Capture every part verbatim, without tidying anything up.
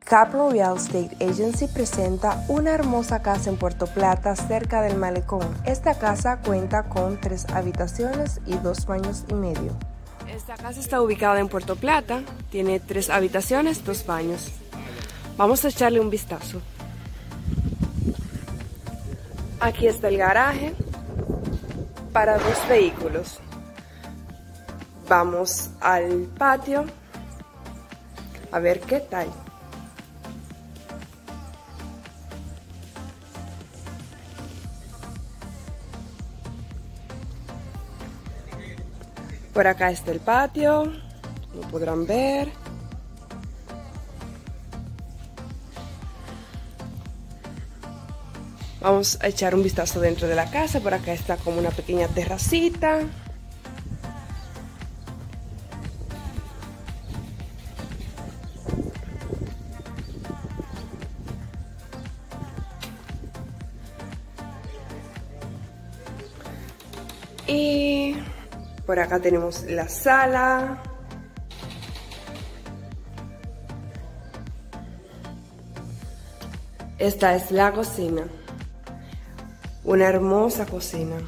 Capro Real Estate Agency presenta una hermosa casa en Puerto Plata, cerca del malecón. Esta casa cuenta con tres habitaciones y dos baños y medio. Esta casa está ubicada en Puerto Plata, tiene tres habitaciones, dos baños. Vamos a echarle un vistazo. Aquí está el garaje para dos vehículos. Vamos al patio a ver qué tal. Por acá está el patio, como podrán ver. Vamos a echar un vistazo dentro de la casa. Por acá está como una pequeña terracita. Y por acá tenemos la sala. Esta es la cocina. Una hermosa cocina.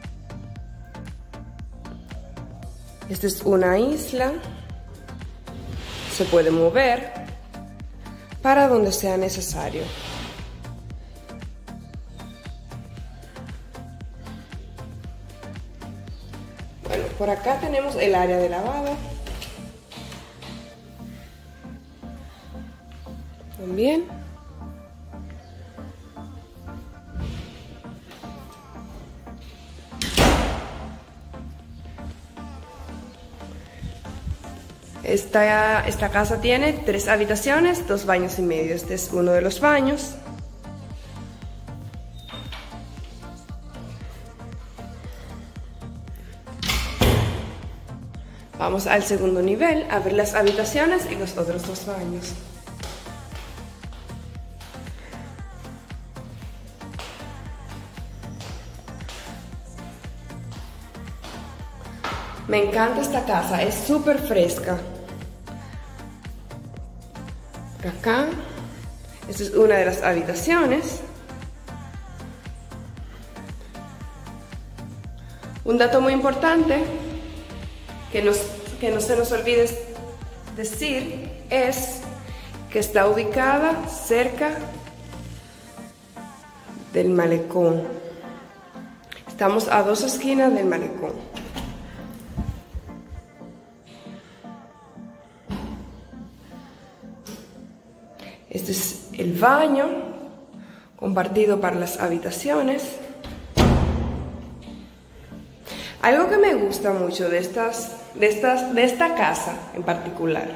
Esta es una isla. Se puede mover para donde sea necesario. Bueno, por acá tenemos el área de lavado. También. Esta, esta casa tiene tres habitaciones, dos baños y medio. Este es uno de los baños. Vamos al segundo nivel a ver las habitaciones y los otros dos baños. Me encanta esta casa, es súper fresca. Por acá, esta es una de las habitaciones. Un dato muy importante que, nos, que no se nos olvide decir es que está ubicada cerca del malecón. Estamos a dos esquinas del malecón. Este es el baño compartido para las habitaciones. Algo que me gusta mucho de, estas, de, estas, de esta casa en particular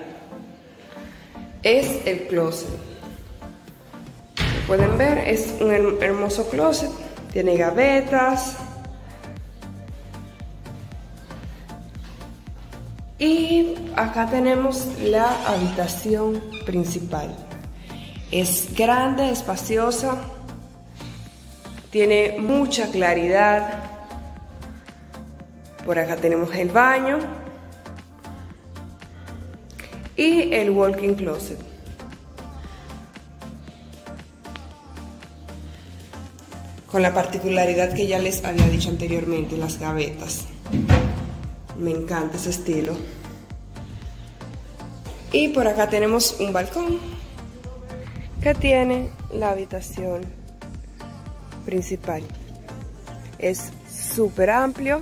es el closet. Como pueden ver, es un hermoso closet. Tiene gavetas. Y acá tenemos la habitación principal. Es grande, espaciosa, tiene mucha claridad. Por acá tenemos el baño y el walk-in closet. Con la particularidad que ya les había dicho anteriormente, las gavetas. Me encanta ese estilo. Y por acá tenemos un balcón que tiene la habitación principal. Es súper amplio.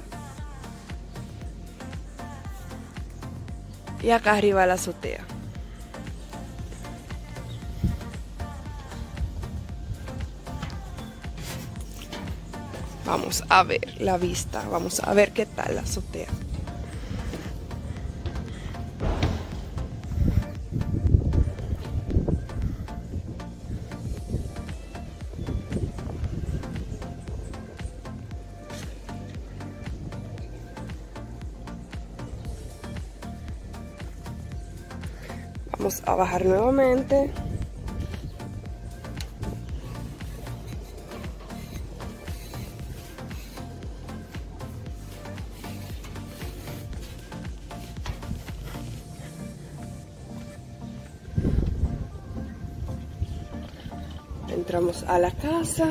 Y acá arriba la azotea. Vamos a ver la vista, vamos a ver qué tal la azotea. Vamos a bajar nuevamente. Entramos a la casa.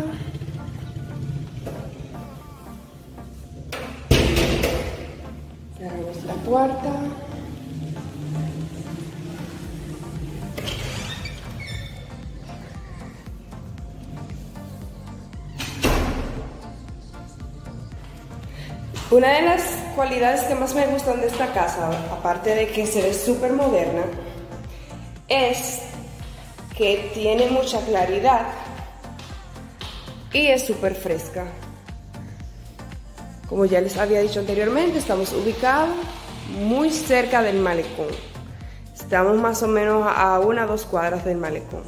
Cerramos la puerta. Una de las cualidades que más me gustan de esta casa, aparte de que se ve súper moderna, es que tiene mucha claridad y es súper fresca. Como ya les había dicho anteriormente, estamos ubicados muy cerca del malecón. Estamos más o menos a una o dos cuadras del malecón.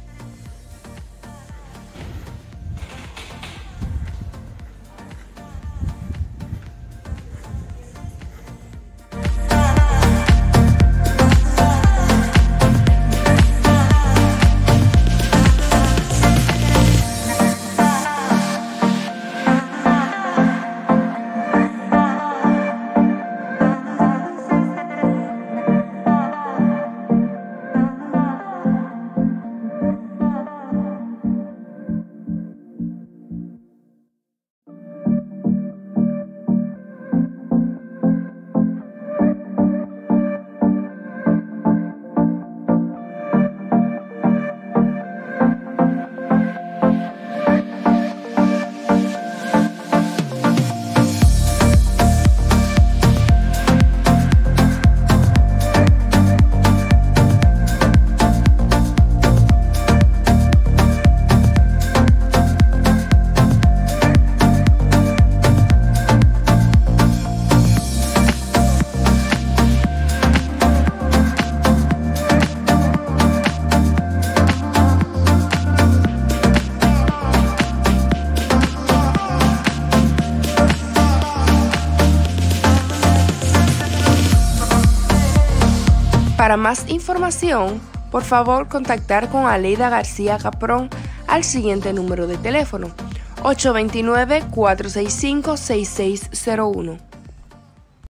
Para más información, por favor contactar con Aleida García Caprón al siguiente número de teléfono: ocho dos nueve, cuatro seis cinco, seis seis cero uno.